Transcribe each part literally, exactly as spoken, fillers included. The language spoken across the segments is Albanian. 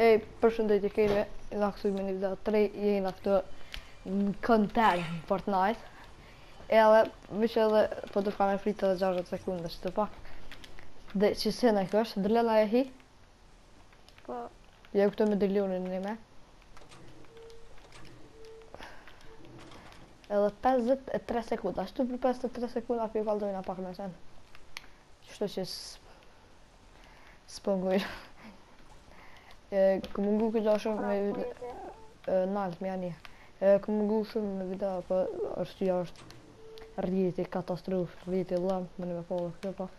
E përshëndetje kejve, nga kësuj me një video tre, jena këtë në kënter në Fortnite. Edhe, vishë edhe, po të ka me fritë edhe gjashtëdhjetë sekunde, që të pak. Dhe që sene kjo është, dërlena e hi? Po. Jo këtë me dërlunin një me. Edhe pesëdhjetë e tre sekunda, ashtu për pesëdhjetë e tre sekunda për ju kaldojna pak me sen. Qështu që s'pëngujnë. Këmë mungu këtë gja shumë me video nalt me janë. Këmë mungu shumë me video, për është që është rrjeti katastrof, rrjeti lëmë, më në me folë këtë pak.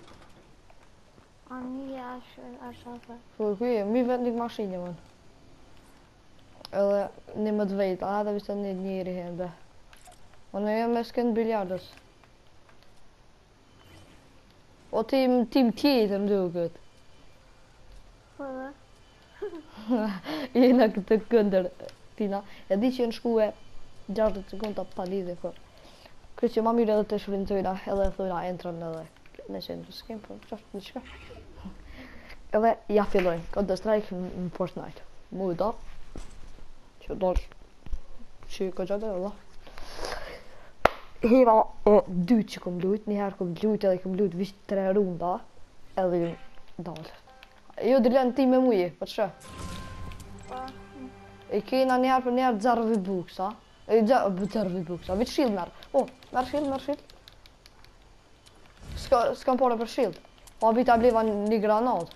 A një është është afe. Po kuj, mi vetë një mashinë mënë. Edhe një më të vejtë, a dhe vishtë një njëri hende. O në jam me s'kënë biljardës. O tim tim tjetë më duke këtë. Po dhe? Jena këtë këndër, Tina. E di që në shkue gjashtëdhjetë sekunda pa lidhje, po. Kërë që ma mirë edhe të shfrintojna, edhe thujna entran edhe. Në që në s'kem, po qashtë në qka. Edhe ja fillojnë, Counter Strike në Fortnite. Mu da, që dosh, që ka gjatë edhe. Hera e dytë që kom lujt, njëherë kom lujt edhe kom lujt vishë tre runda, edhe ju dalë. Jo dërlen ti me muje, për që? Po. E kena njëherë për njëherë zero V-Bucks, a? E zero V-Bucks, a? Vitë shield merë. O, merë shield, merë shield. S'kam pore për shield. O, bita bliva një granat.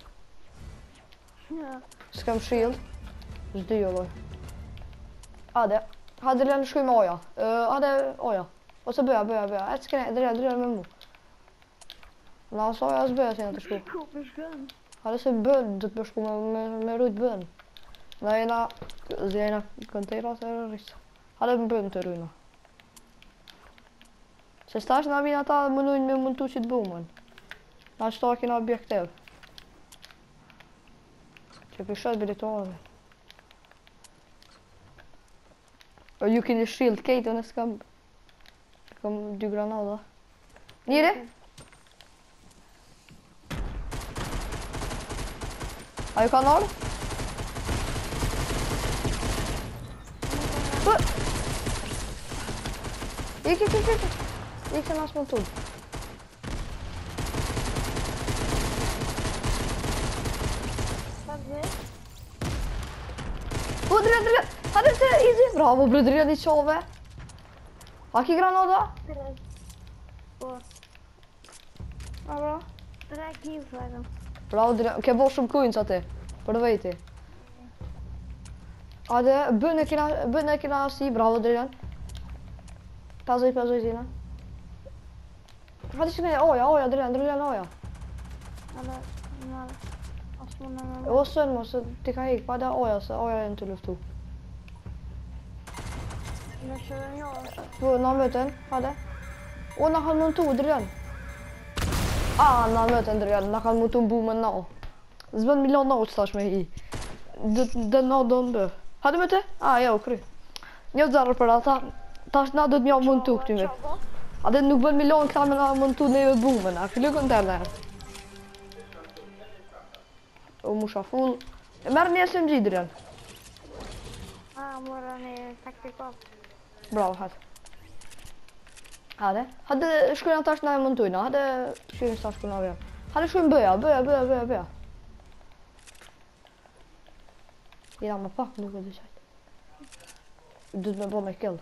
S'kam shield. Zdi jo, loj. Ade, ha dërlen shkuj me oja. Ade, oja. Ose bëja, bëja, bëja. E s'kene, dërlen, dërlen me mu. Na ose oja s'bëja si në të shku. Ku për shkën? Hade se bën, du të përshku me, me, me rujt bën. Na jena, jena kontejra se rrisë. Hade më bën të rujna. Se stash na vina ta mënujnë me mund tu që të bumën. Na qëta kina objektiv. Që për abilitonë. O ju kini shield kejtë, në s'kam... Kam dy granada. Njëri? A ju ka nërë? Ik, ik, ik, ik. Ik se naast me toe. Wat weer? O, drie, drie. Hadi se, easy. Bravo, bre, drie, di qove. A ki granada? Tre. Po. A, bra. Tre kills vetëm. Bravo, drie. Ke bo shumë kujnë që ati. Për vejti. Hadi, bën e kina, bën e kina si, bravo, drie. Pazoj, pazoj, zina. Hadi që ne, oja, oja, drie, drie, oja. Alle, në... As më në në... O, sën, mo, se ti ka hik, pa da oja, se oja e në të luftu. Në shërë një orë. Po, na mëten, hade. O, na kanë mëntu, Drian. A, na mëten, Drian, na kanë mëntu mbumën na. Zbën milion na u që tash me hi. Dë na do në bë. Hade mëte? A, jo, kry. Një zërë për ata, tash na do të mja mëntu këty me. Hade nuk bën milion këta me na mëntu neve bumën, a këllu kënë tërë. O, musha full. E merë një S M G, Drian. A, mora një taktikot. Bravo, hajde. Hajde. Hajde shkujna tash na e mëntujna, hajde shkujnë tash kuna vja. Hajde shkujnë bëja, bëja, bëja, bëja, bëja. Jena më pak, nuk e di qajtë. Dhëtë me bo me kill.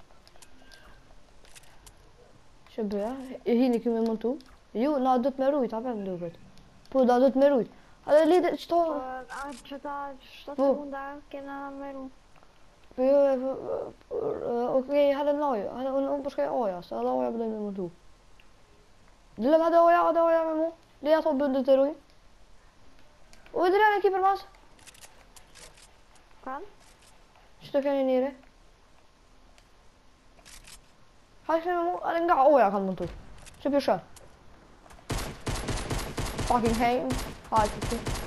Që bëja, e hini kjo me mëntu. Ju, na dhëtë me rujt, ape më duket. Po, na dhëtë me rujt. Hajde lidhe, qëto... A, që ta shtatë sekunda kena meru. Po jo, okej, hajde në oja, hajde unë përshkaj oja, se edhe oja bëdojnë me mëntu. Dile me dhe oja, edhe oja me mu, leja thot bëndë të rujnë. Ujë dhe rene ki për mas. Kanë? Që të keni njëri? Hajde shkaj me mu, edhe nga oja kanë mëntu. Që përshë? Fucking hate, hajde të të.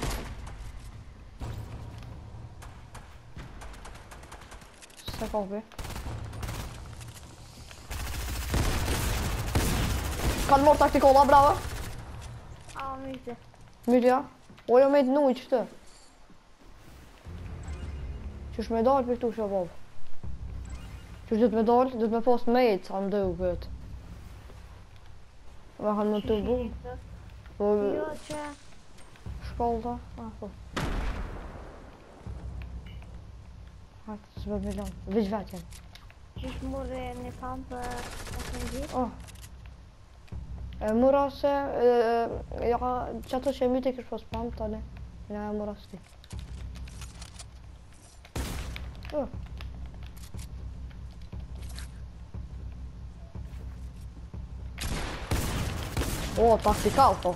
Se kopi. Kanë morë taktikolla, bravo. A, mjëse. Myrja. O jo me të nuj qëtë. Qysh me dalë për këtu shabab? Qysh dhëtë me dalë? Dhëtë me pas me jetë, sa më dëu këtë. Me kanë më të bu. Po, Jo që shkollë, ah, po. Hajtë, s'bë me lanë, veç vetjen. qysh murë një kam për S M G. Oh. E mura se, e, ja, që ato që e myte kësh pas pam, tale. Ja e mura s'ti. Oh. O, taktikal to.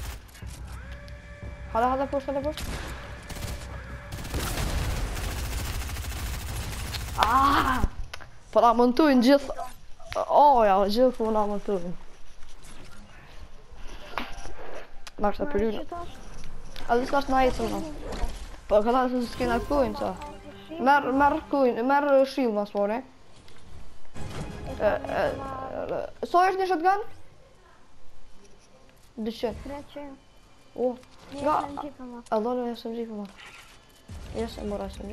Hale, hale poshtë, hale poshtë. Ah! Po na montujnë gjithë... O, ja, gjithë po na montujnë. Na është të përrynë. A dhe s'ka është na jetëm na. Po, këta se s'kena kujnë, qa. Merë, merë kujnë, merë shilë mas pore. So është një shotgun? dyqin. treqind. O, Një nga... S M G për ma. A dhone një S M G për ma. Jes e mora S M G.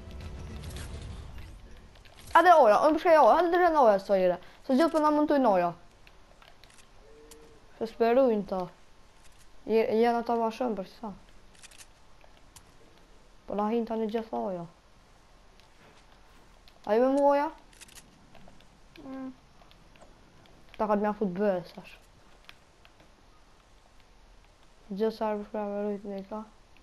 Hade oja, unë përshkaj oja, hade dhe në oja së jire. Se gjithë për nga mëntujnë oja. Se sperujnë ta. Jena ta ma shumë për qësa. Po na hinë ta një gjithë oja. A ju me mu oja? Mm. Ta ka të mja fut bëhe, sash. Gjithë sarë përshkaj me rujtë një ka.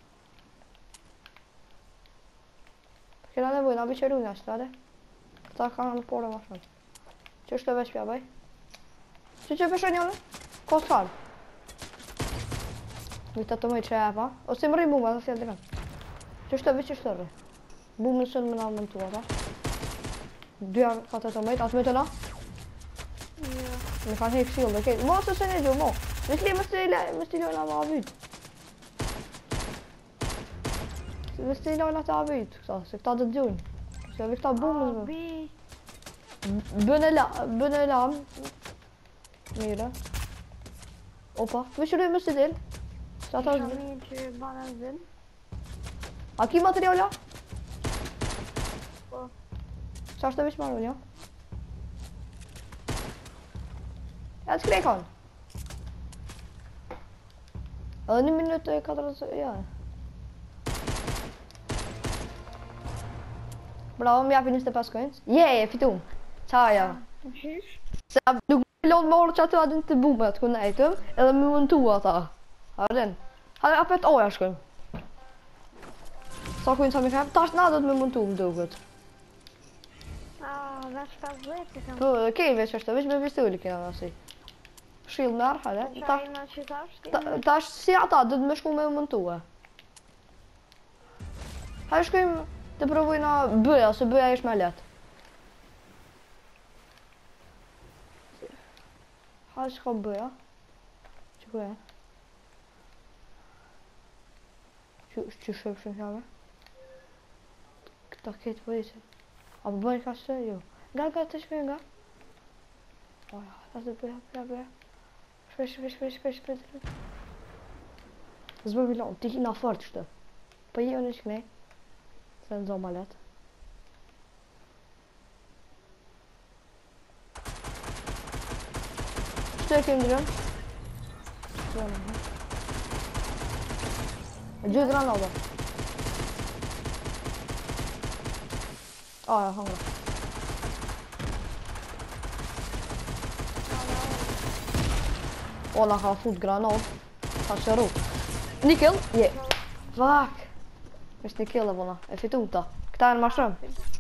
Kena nevoj, na biqeru një ashtë, ade? Këta ka në pore ma shumë. Që është të veç pja bëj? Që që pëshë njënë? Ko s'farë? Vita të mëj që e pa. O si më rri bume, dhe si e direm. Që është të veç që është të rri? Bume në sënë më nga mëntua ta. Dyja ka të të mëjt, atë mëjtë na? Jo. Me ka një këshilë dhe kejtë. Mo, se se një gjumë, mo. Në s'li më stilojnë a ma avyt. Më stilojnë atë avyt, këta, se këta dhe t'gjujnë. Se vi këta bume zë. Abi. Bëne la, bëne lam. Mire. Opa, vëshëruj më së del. Sa ta është... Shami që banë në zin. A ki materiala? Po. Qa është të veç marrë, ja? E të skrej kanë. Edhe një minutë e katërdhjetë, ja. Bravo, më japi njëzet e pesë coins. Je, e fitum. Qaja. Shish? Se nuk më lonë më orë që aty adin të bumet, ku nejtëm, edhe më mëntu ata. Arden. Hale, apet oja shkojmë. Sa kujnë sa mi kem, tash na do të me mëntu më duket. A, veç pesëdhjetë kam. Po, kej veç është, veç me pistoli kena nësi. Shilë merë, hale. Qa Tash, ima që tash? ta- tash si ata, do të me shku me mëntu e. Hale shkojmë të provojna bëja, se bëja ish me letë. Hale që ka bëja? Që ku e? Që që shëpshën kjave? Këta ketë pëjse. A për bëjnë ka shtë? Jo. Nga nga të shkojnë nga? Oja, ta të bëja, bëja, bëja. Shpej, shpej, shpej, shpej, shpej, shpej. Zbër Milan, ti kina fort shtë. Për jo në shknej. Se në zonë ma letë. Shtë e kemë drënë? Gjithë granada. Ah, ja, hangra. O, na ka fut granat. Ka qëru. Një kill? Je. Fuck. Ishtë një kill e bona. E fitu ta. Këta e në ma shumë.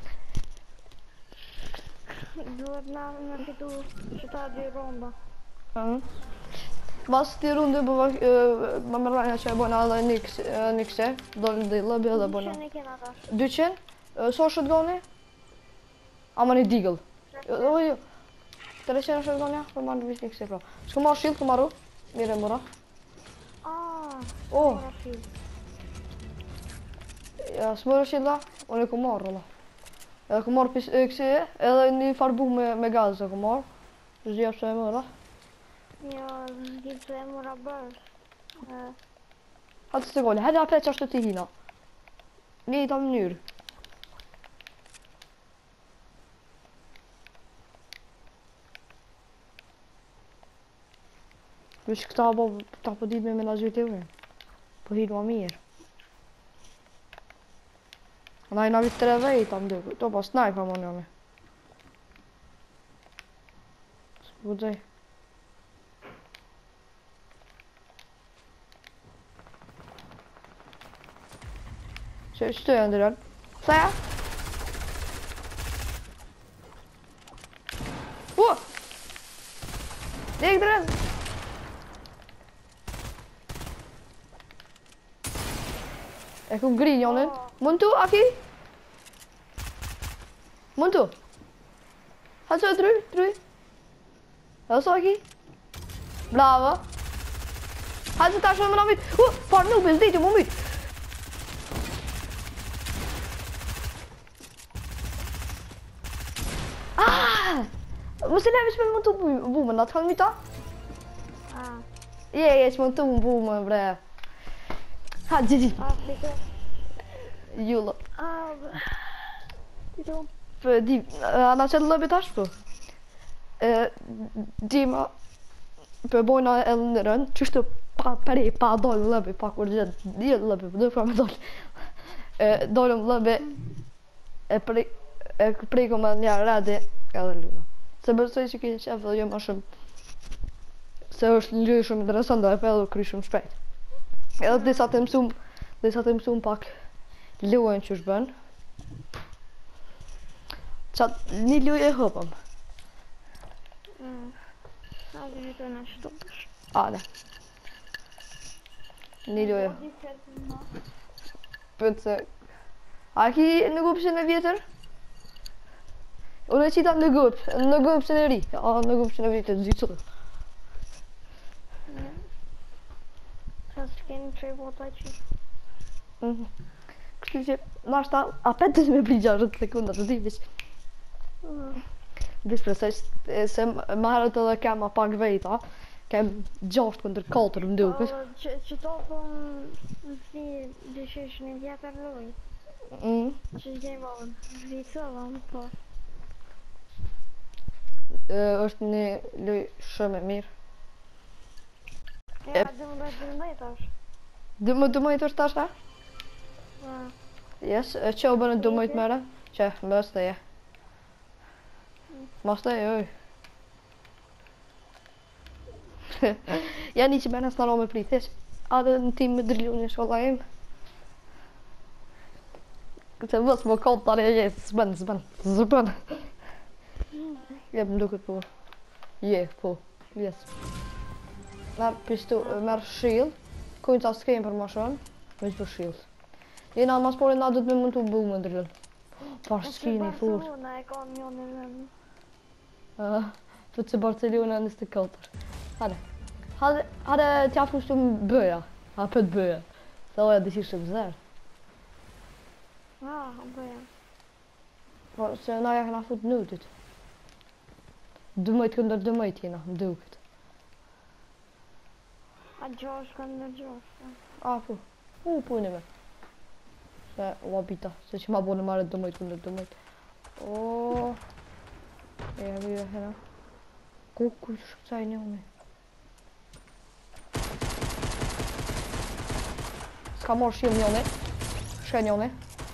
Duhet na me fitu që ta dy ronda. Mhm. Bas ti runde bëva më mërranja që e bona edhe nikse. Dojnë dhe lëbi edhe bona. Që në kena tash? dyqin? So shotgoni? Ama një digëll. Jo, jo. treqind shotgonja, për marrë në visë një këse pra. Shku marrë shield, ku marru? Mire mura. Ah, Oh, mora shield. ja, s'mërë shield la, unë e ku marrë la. Edhe ku marrë pis e kësi, edhe një farbu me, me gazë e ku marrë. Zhja pëse e mëra. Jo, zgjit se e mora bërë. Hajtë të gole, hajtë apet që ashtë të hina. Një i ta mënyrë. Dus ik sta op tappen die met me naar Zuid-Europa. Voor hier wat meer. En als je nou weer terug weet, dan doe ik toch wel sniper man jongen. Wat zeg je? Zo, steun er dan. Sta je? Wow! Lig erin! Ik kom green jongen. Muntu, Aki? Muntu? Ga zo terug, terug. Dat is Aki. Bravo. Ga zo daar zo maar naar mij. Oeh, pak nu, ben dit, moment. Ah! Você leva isso muito boom, dat gaat niet toch? Ah. Ja, je is muito boom, bre. Ha, Gigi. Ah, bitte. Jula. Ah. Wieso? För die, annars är det löbigt här på. Eh, Dima. För båda äldre, just upp per i pa dol löbigt på och det det löbigt på det fram dol. Eh, dol löbigt. Eh, per eh per kommer jag rädde eller så bör så jag kan jag vill göra som så skulle som det sånt där för kryssum straight. Ja, det satt en zoom. Det satt en zoom pack. Leeuwentjesbun. Het zat niet leeuw op hem. Mm. Nou, die zit er naar stop. Ah, nee. Niet leeuw. Die zet hem nog. Punt. Had je in de groep zijn wieter? Hoe ziet dat in de groep? In de groep zijn er niet. Ja, in de groep zijn er wieter. Ziet zo. Ja. Dat is geen twee woordje. Mhm. Excuse, lá está. Há petas me brilhar de segunda, tu dices. Dus precies, se maar dat ik hem pak weet, hè. Ik heb just onder kalter om doen. Që to thon si decision in vjetë rroj. Mhm. Që gjejmon, vitsëllon, po. Është një loj shumë e mirë. Ja, dëmëndaj, dëmëndaj tash. Dë më dëmojt është tash, ha? Ja. Yes, që u bënë dëmojt mëre? Që, më është dhe je. Më është dhe je, oj. Ja, niet, je bent snel om mijn plicht is. Hadden een team met drie jongens al in. Ik zei, wat is mijn kant daar? Ja, zben, zben, zben. Je hebt hem ook het voor. Ja, voor. Yes. Maar pistool, maar shield. Kon je het als geen informatie? Weet je voor shield. Je nou, maar sporen nou doet me moet op boomen erin. Paar skinny voor. Barcelona, ik kan niet ondernemen. Ja, voor de Barcelona is de counter. Hadden. Hadden, hadden het afgelost om bøya. Ja, på ett bøya. Så var jag det sista där. Ja, börja. Så när jag kan ha fått nu ut. Du måste kunna du måste hinna dukt. A Josh kan det Josh. Ah, på. Oh, på nu. Så vad bita. Så ska man både mer du måste kunna du måste. Åh. Jag vill här. Kokus säger ni om. Ska morsi unione. Szenione.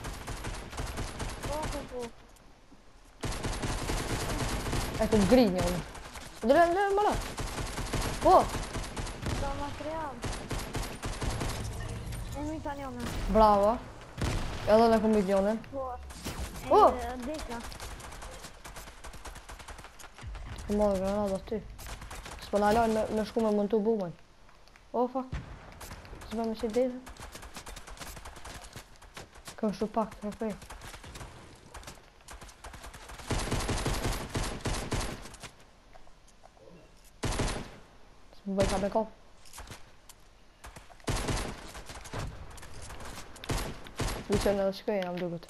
Ecco un grigno. Dove andiamo là? Oh! Da material. En min italiano. Brava. Ja, dan heb ik een milione. Oh! Deka. Hur många granater har du? Spanala när ska man monta bommen. Oh fuck. Så vem är det? Kanske packa här för. Vậy cả con. Vi känner oss ska igenom dubbelt.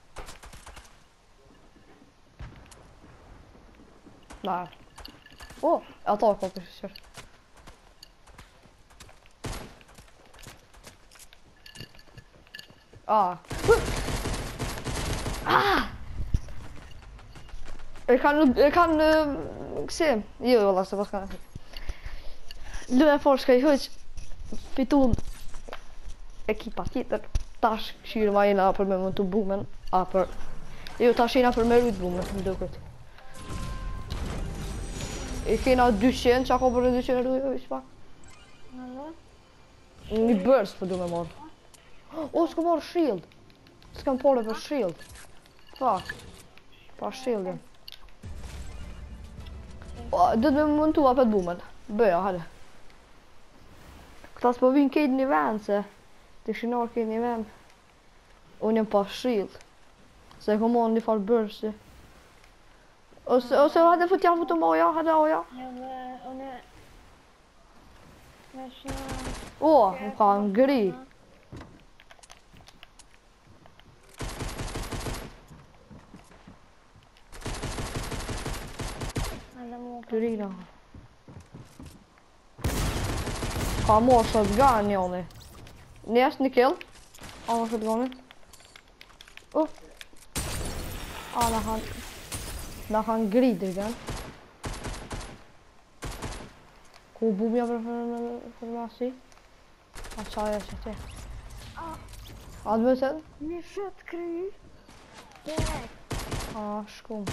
Nej. Åh, oh, jag tar kort och kör. Ah. Ah! Jag kan, jag kan uh, se. Jo, alltså vad ska jag säga? Luna folk ska ju höjs fiton ekipa tjetër tash këshirë ma jena për me më të bumen a për jo tash jena për me rujt bumen më duket i kena dyqin qa ka për dyqin e rujt ishpa një bërës për du me marrë o s'ka marrë shield s'kam pare për shield fuck pa shield jem do të me mëntu apet bumen bëja hale këta s'po vinë kejt një vend se të shinar kejt një vend unë jem pa shield se kom marrë një farë bërësi ose ose hajde fut janë futu moja hajde oja unë me shina o më ka ngri Kyrina ka marrë shotgun njoni njes një kill a në shotgunit uh a në han në han ngri dirgan ku bumja për për masi a qaja që te a të mësën një shot kry direkt a shkum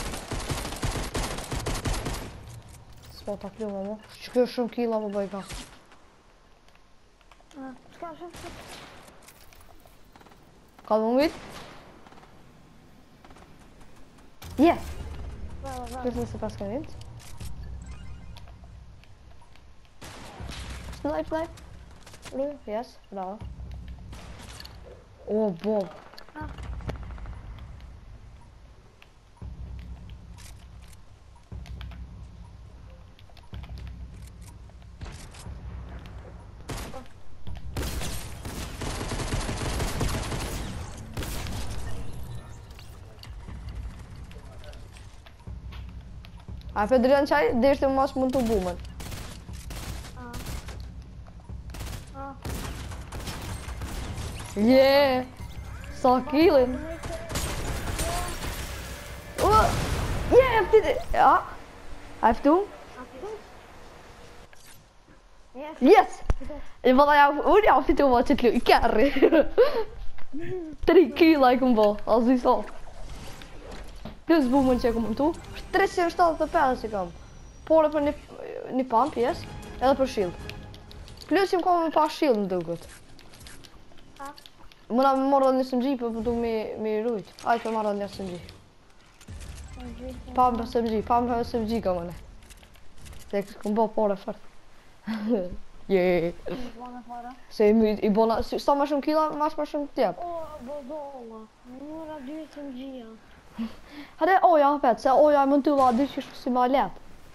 s'po ta plu më mu që kjo shumë killa më bëj ka s'ka shumë ka dhe më vit yes Kërësën se pas kënë vit Snipe, snipe Rui, yes, bravo o, bob A për drejnë qaj, dhe ishte më mas mund të bumen. Yeah! Sa killin! Yeah, eftir! Ja! A eftu? Yes! I valla ja, unë ja fitu ma që t'lu, i kërri! Tri killa i këm bo, as i sa. Plus bumen që e kom tu, treqind shtatëdhjetë e pesë i kam. Por e për një, një pump, yes, edhe për shield. Plus jem kam me pa shield në duket. Mëna me marrë një S M G, për për du me, me rujt. Aj për marrë një S M G. Pump S M G, pump S M G ka mëne. Se kom bo pare fërt. Yeah. Se i, i bona, sa ma shumë killa, mas ma shumë tjep. O, bozolla, mëra dy S M G-a. Hade oja hapet, se oja mund të va dy që shku si ma let.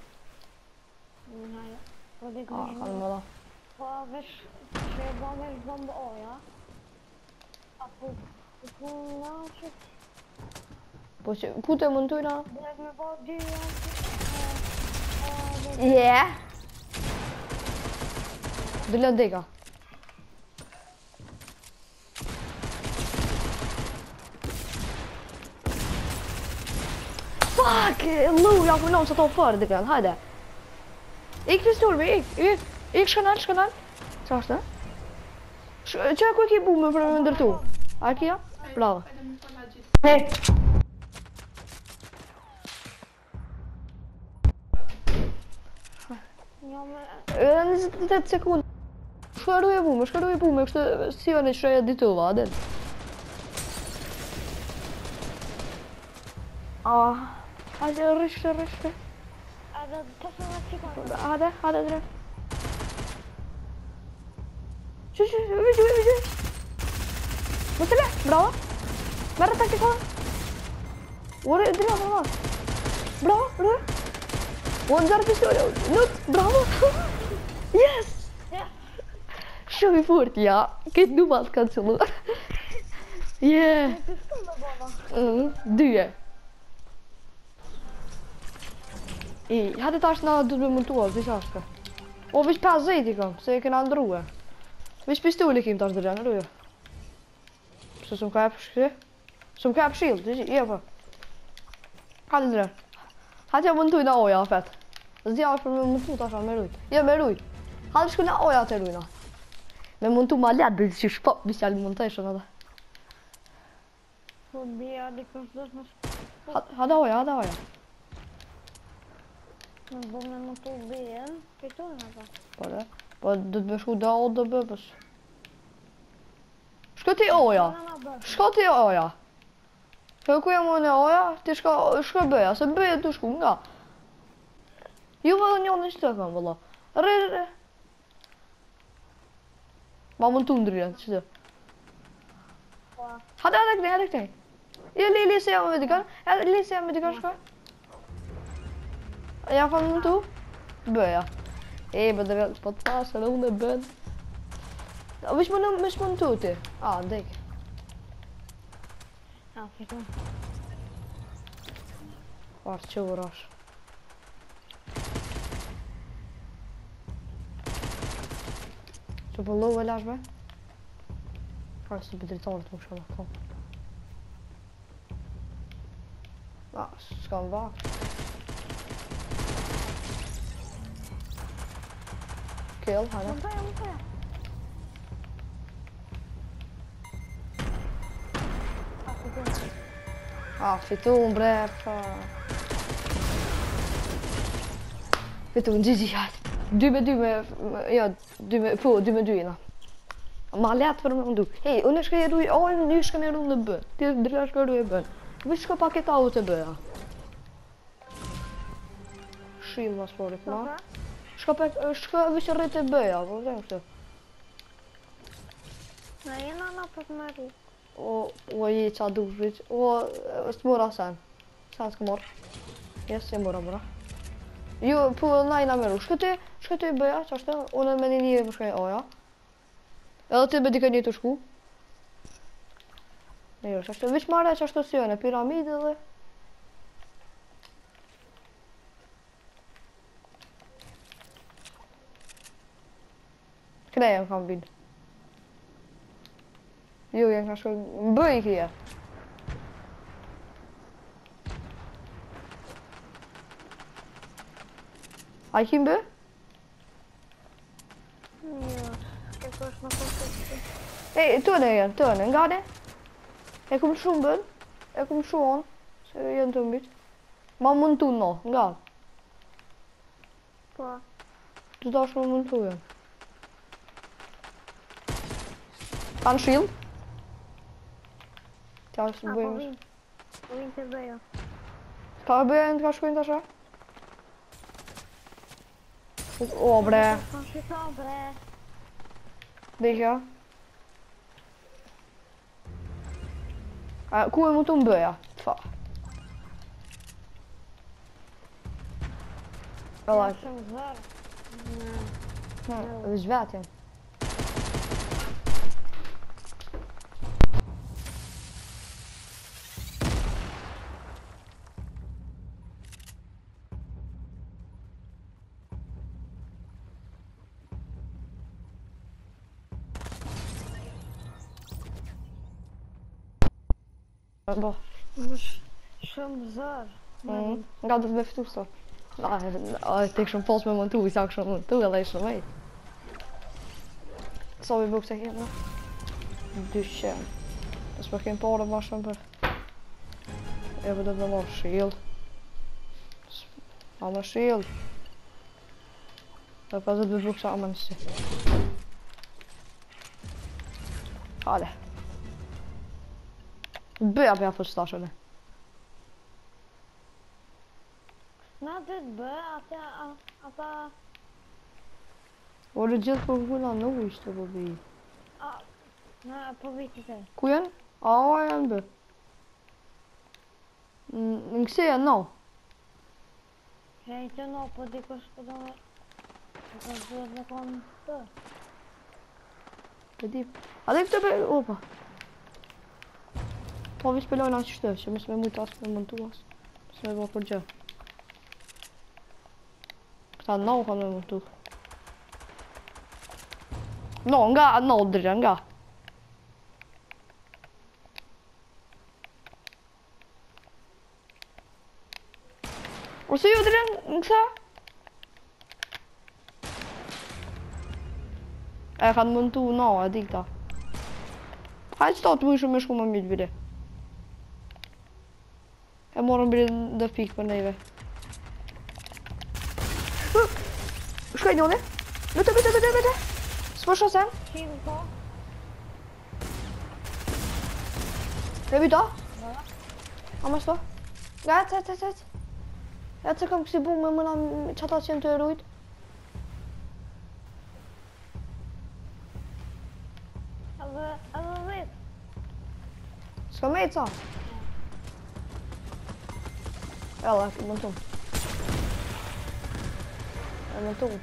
Po dhe A, ka në më da. Po vesh, që e ba vesh bombë oja. Apo, po na që... Po që, ku të mund të na? Dhe me ba dy Yeah. Dule dega. Fuck! Lu, jag får någon som tar för det grann. Hajde. Ik pistol, ik, ik, ik shkanal, shkanal. Qa është, e? Qa ku e ki bume për me ndërtu? A e kia? Bravo. Hej! njëzet e tetë sekundë. Shkaruj e bume, shkaruj e bume, kështë si vëne që shreja ditova, adel. Ah, hajde rishte, rishte. Hajde, pesëmbëdhjetë sekonda. Hajde, hajde dre. Që, që, vëgjë, vëgjë. Mësile, bravo. Merë taktikon. Ore, dre, bravo. Bravo, bravo. Unë zërë pistole, nut, bravo. Yes. Shumë i furt, ja. Këtë du matë kanë qëllu. Yeah. Dyje. I, hajde tash na du të me mëntua, vish ashtë. O, vish pesëdhjetë i kam, se e kena ndruhe. Vish pistole kim tash dërgjene, ruje. Se s'm ka jep shkri. S'm ka jep shield, je pa. Hajde dre. Hajde ja mëntuj na oja, afet. Zdja është për me mëntu tash me rujt. Je me rujt. Hade skulle oja të rujna. Me mund të ma letë dhe që shpo, bisja li mund të ishën edhe. Po bia di kërës në Hade oja, hade oja. Në bo me më të bien, këtojnë ata. Po dhe, po du të me shku da o dhe bëbës. Shko ti oja, shko ti oja. Shko ku jam unë e oja, ti shko, shko bëja, se bëja të shku nga. Ju vë dhe njën në qëtë kam, vëlla. Re, re. Ma mund të ndryen, që të. Po, Hade, hade këtej, hade këtej. Jo, li, li se jam me dikar, edhe li se jam me dikar shko. Ja fa mund të? Bëja. E, bë dhe po të pasë, edhe unë e bën. A vish më në më shmën të ti? A, ndek. ja, fiton. Parë që urash. Që për lovë e lashme? Parë së për dritarët më shumë ato. A, s'kam vakë. Kill, hajde. Më të, më të. A, fiton. A, fitun bre, fa. Fitun, gjigji hajtë. Dy me dy me, ja, dy me, po, dy me dy jena. Ma letë për me ndu. Hej, unë shka jeru i ojnë, një shka jeru në bën. Ti drejta shka jeru i bën. Vish shka paket auto të bëja. Shimë mas porit, ma. Shka pak, shka vish rrit të bëja, po dhe kështë. Në jena në për të mëri. O, o, i qa du shvit. O, së mora sen. Sen s'ka mor. Jes, e mora, mora. Ju, po, na i na meru. Shka ti, shka ti bëja, që ashtë, unë me një një më shkaj oja. Edhe ti me dika një të shku. E jo, që ashtë, vish marre që ashtë të sjone, piramide dhe. Këne jem kam vinë. Jo, jem ka shkoj, më bëj i kje. A i kim bë? Jo, s'ke kësh në kështë. E, të në jenë, të në, nga ne? E kum shumë bën, e kum shumë, se jenë të mbit. Ma mund të no, nga. Po, Të dash më mund të jenë. Kanë shield? Tja është a po bëjmë. vinë. Po vinë të bëjo. Ka bëjmë të ka shkojnë të asha? O bre, Po shito bre. dekja. A, ku e mu të më bëja? Fa. Ela, Jam shumë zërë. në, dhe zhvetjen. Bo, Shumë zërë. mm, nga do të me fitu sot. A, a, tek shumë pos me montu, i sa kështë montu edhe i shumë vejt. Sa vi buk të kemë, no? Dyqen. Nësë për kemë pare ma shumë për. E për do të marrë shield. A me shield. Dhe për do të buk të ama nësi. Hale. Bëja për ja për stashëne. Na të të bë, ata, a- ata, Ore gjithë për kuna nuk ishte për bi. a, na po vitë të. Ku janë? A, a janë bë. N- Në këse janë, no. Hej të no, po dikush po do me, po të zhët në konë të. Të di. A dhe këtë për, opa. Po vi spelojnë atë qështë, që mësë me mujtë asë me mëntu asë. Mësë me bo për gjë. Këta no ka me mëntu. No, nga, no, drejë, nga. Ose ju drejë, në kësa? E kanë montu na, e di këta. Hajtë sta të vujshëm me shku më mirë bile. E morëm bile dhe pikë për neve. Shkaj njone? Vete, vete, vete, vete! S'po shosem? Shim po. E vita? Da. A më shto? Ga, ec, ec, ec, ec. Ec se kam kësi bu me mëna qata që jem të erujt. Edhe, edhe vet. S'ka me ca? Ela, e mëntum. E mëntum.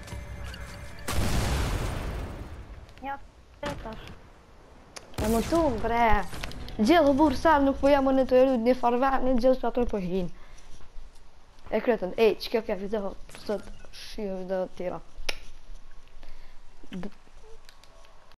Ja, tetash. E mëntum, bre. Gjithë burë sërë nuk po jam në të erujt një farver, një gjithë që ato po hinë. E kretën, ej, që kjo kjo video, sot shio video tjera.